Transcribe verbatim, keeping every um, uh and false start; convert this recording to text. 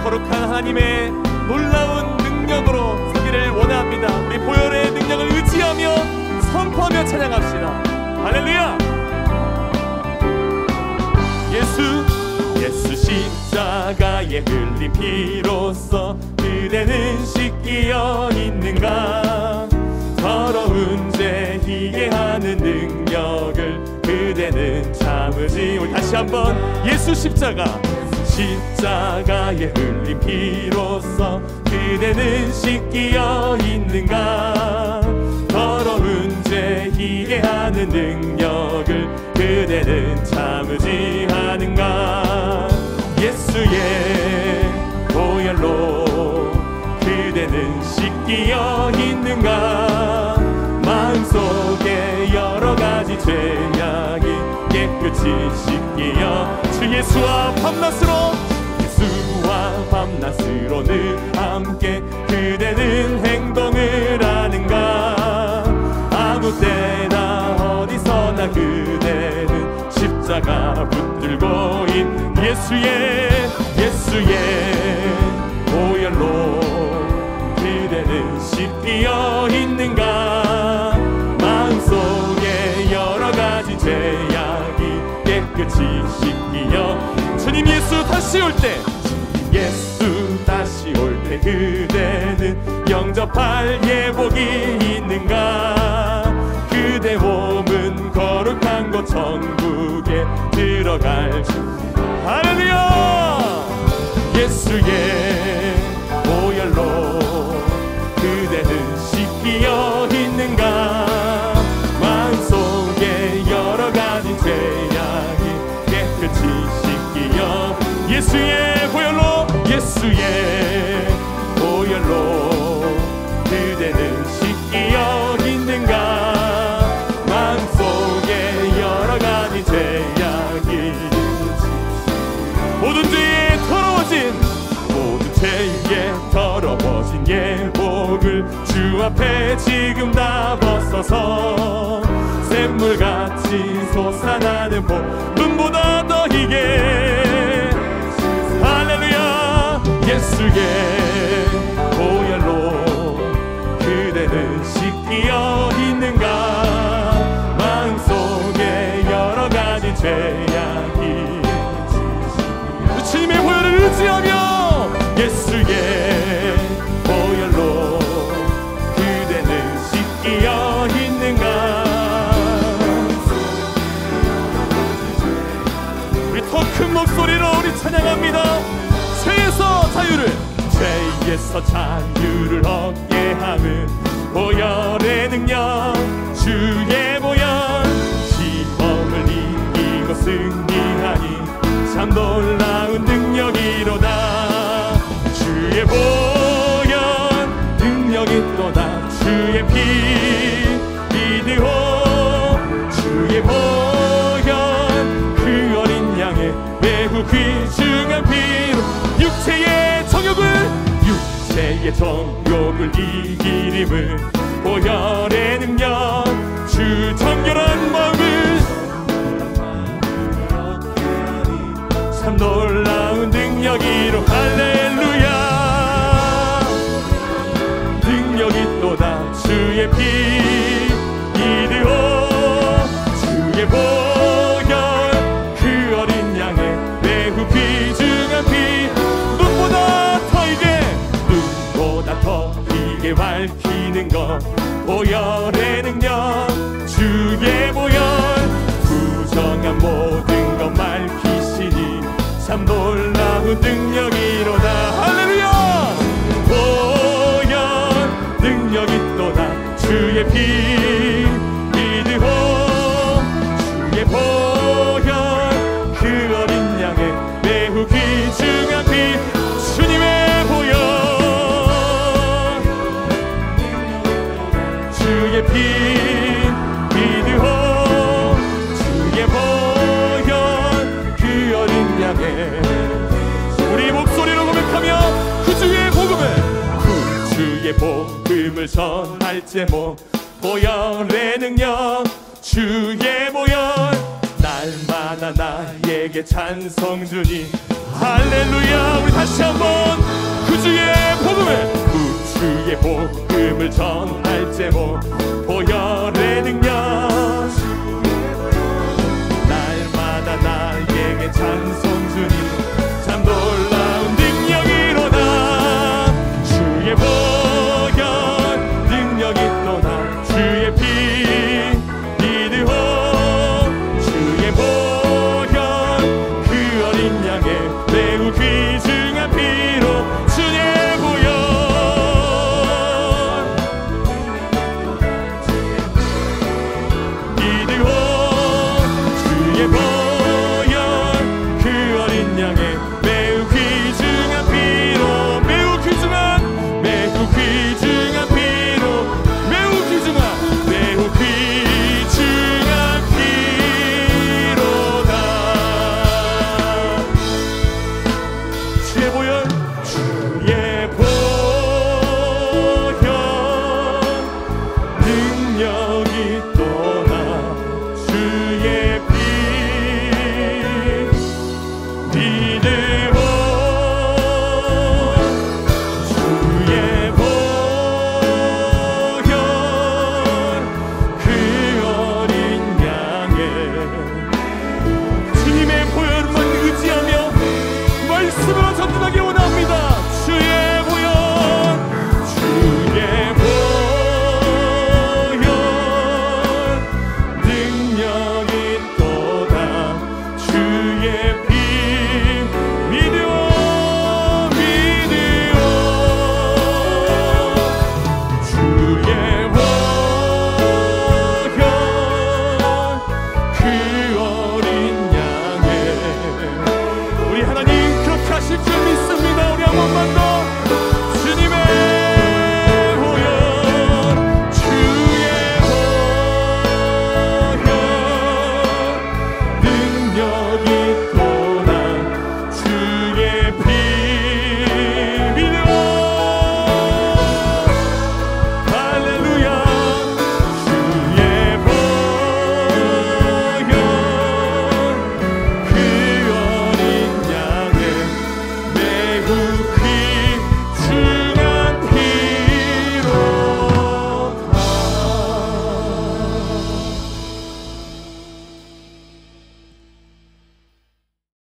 거룩한 하나님의 놀라운 능력으로 서기를 원합니다. 우리 보혈의 능력을 의지하며 선포하며 찬양합시다. 할렐루야. 예수 예수 십자가에 흘린 피로써 그대는 씻기어 있는가. 더러운 죄 희게 하는 능력을 그대는 참으지. 우리 다시 한번 예수 십자가 십자가에 흘린 피로써 그대는 씻기어 있는가. 더러운 죄 희게 하는 능력을 그대는 참으지 않은가. 예수의 보혈로 그대는 씻기어 있는가. 마음속에 여러가지 죄악이 깨끗이 씻기어 주 예수와 밤낮으로 예수와 밤낮으로 늘 함께 그대는 행동을 하는가. 아무 때나 어디서나 그대는 십자가 붙들고 있는 예수의 예수의 보혈로 그대는 씻기어 있는가. 마음속에 여러가지 죄악이 깨끗이 씻기어 주님 예수 다시 올 때 예수 다시 올 때 그대는 영접할 예복이 있는가. 그대 몸은 거룩한 곳 천국에 들어갈 주. 할렐루야. 예수의 보혈로 그대는 씻기어 있는가. 마음속에 여러가지 죄악이 깨끗이 씻기어 예수의 보혈로 예수의 보혈로 그대는 씻기어 있는가. 마음속에 여러가지 죄악이 모든 죄에 더러워진 모든 죄에 더러워진 예복을 주 앞에 지금 다 벗어서 샘물같이 솟아나는 복 눈보다 더 희게. 할렐루야. 예수의 보혈로 그대는 씻기어 있는가. 마음속에 여러가지 죄악이 주님의 보혈을 의지하며 예수의 보혈로 그대는 씻기어 있는가. 우리 더 큰 목소리로 우리 찬양합니다. 죄에서 자유를 죄에서 자유를 얻게 함은 보혈의 능력 주의 보혈. 시험을 이기고 승리하니 참 놀라운 능력이로다. 주의 보혈 능력이 또다. 주의 피 믿으오. 주의 보혈 그 어린 양의 매우 귀중한 피로 육체의 정욕을 육체의 정욕을 이기림을 보혈의 능력 주 정결한 마음을 참 놀라운 능력이로. 할렐루야. 능력이 또다. 주의 피 이르오. 주의 보혈 그 어린 양의 매우 귀중한 피 눈보다 더 이게 눈보다 더 이게 밝히는 것 보혈의 능력 주의 보혈 부정한 모든 것 밝히시니 참 놀라운 능력이로다. 할렐루야. 보혈 능력이 또다. 주의 피 믿으오. 주의 보혈 그 어린 양의 매우 귀중한 피 주님의 보혈 주의 피 믿으오. 주의 보혈 그 어린 양의 우리 목소리로 고백하며 그 주의 복음을 그 주의 복음을 전할 제목 보혈의 능력 주의 보혈 날마다 나의 나에게 찬송 주니 할렐루야. 우리 다시 한번 그 주의 복음을 그 주의 복음을 전할 제목 보혈의 능력 날마다 나에게 찬송 주니 참 놀라운 능력이로다. 주의 보혈 능력이 또다. 주의 피 비드호 주의 보혈 그 어린 양의 매우 귀중한 피로 주의 보혈 비드호 주의 보혈 그 어린 양의 매우 귀중한 피로 매우 귀중한 매우 귀중한 피로 매우 귀중한 매우 귀중한 피로다. 주의 보혈 주의 보혈 능력이 또나 주의 피 비드호 주의 보혈 그 어린 양의 주님의 보혈만 의지하며 말씀으로 전진하기 원합니다. 주의 보혈 주의 보혈 능력이 또다. 주의